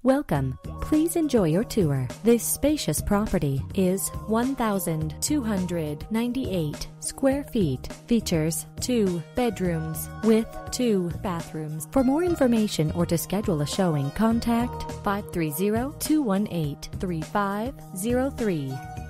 Welcome. Please enjoy your tour. This spacious property is 1,298 square feet. Features 2 bedrooms with 2 bathrooms. For more information or to schedule a showing, contact 530-218-3503.